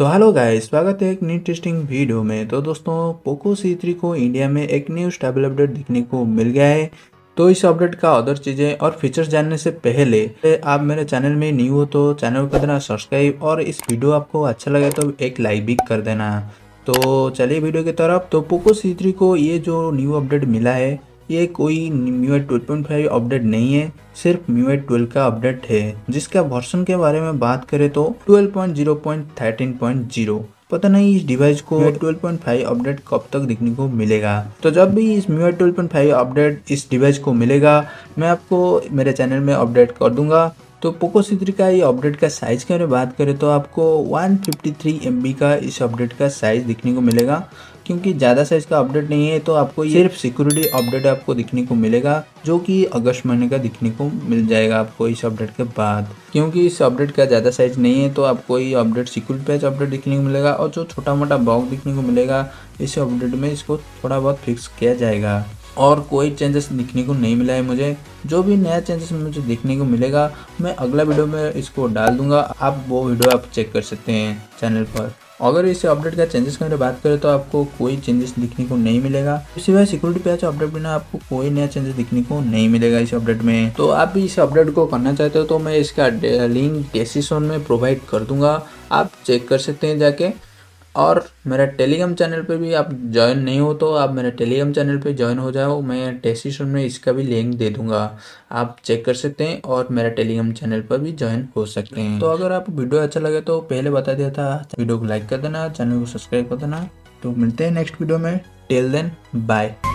तो hello guys, स्वागत है एक न्यू टेस्टिंग वीडियो में। तो दोस्तों, पोको C3 को इंडिया में एक न्यू स्टेबल अपडेट दिखने को मिल गया है। तो इस अपडेट का अदर चीज़ें और फीचर्स जानने से पहले आप मेरे चैनल में न्यू हो तो चैनल को कर देना सब्सक्राइब, और इस वीडियो आपको अच्छा लगे तो एक लाइक भी कर देना। तो चलिए वीडियो की तरफ। तो पोको C3 को ये जो न्यू अपडेट मिला है, ये कोई MIUI 12.5 अपडेट नहीं है, सिर्फ MIUI 12 का अपडेट है, जिसका वर्जन के बारे में बात करें तो 12.0.13.0। पता नहीं इस डिवाइस को MIUI 12.5 अपडेट कब तक दिखने को मिलेगा। तो जब भी इस MIUI 12.5 अपडेट इस डिवाइस को मिलेगा, मैं आपको मेरे चैनल में अपडेट कर दूंगा। तो पोको C3 का ये अपडेट का साइज़ की अगर बात करें तो आपको 153 MB का इस अपडेट का साइज़ दिखने को मिलेगा, क्योंकि ज़्यादा साइज़ का अपडेट नहीं है। तो आपको ये सिर्फ सिक्योरिटी अपडेट आपको दिखने को मिलेगा, जो कि अगस्त महीने का दिखने को मिल जाएगा आपको इस अपडेट के बाद। क्योंकि इस अपडेट का ज़्यादा साइज़ नहीं है, तो आपको ये अपडेट सिक्योरिटी पैच अपडेट दिखने को मिलेगा, और जो छोटा मोटा बग दिखने को मिलेगा इस अपडेट में, इसको थोड़ा बहुत फिक्स किया जाएगा। और कोई चेंजेस दिखने को नहीं मिला है मुझे। जो भी नया चेंजेस मुझे देखने को मिलेगा, मैं अगला वीडियो में इसको डाल दूंगा, आप वो वीडियो आप चेक कर सकते हैं चैनल पर। अगर इस अपडेट का चेंजेस की बात करें तो आपको कोई चेंजेस दिखने को नहीं मिलेगा, सिवाय सिक्योरिटी पैच अपडेट बिना आपको कोई नया चेंजेस दिखने को नहीं मिलेगा इस अपडेट में। तो आप भी इस अपडेट को करना चाहते हो तो मैं इसका लिंक डिस्क्रिप्शन में प्रोवाइड कर दूंगा, आप चेक कर सकते हैं जाके। और मेरा टेलीग्राम चैनल पे भी आप ज्वाइन नहीं हो तो आप मेरे टेलीग्राम चैनल पे ज्वाइन हो जाओ, मैं डिस्क्रिप्शन में इसका भी लिंक दे दूंगा, आप चेक कर सकते हैं और मेरा टेलीग्राम चैनल पर भी ज्वाइन हो सकते हैं। तो अगर आपको वीडियो अच्छा लगे तो पहले बता दिया था, वीडियो को लाइक कर देना, चैनल को सब्सक्राइब कर देना। तो मिलते हैं नेक्स्ट वीडियो में, टिल देन बाय।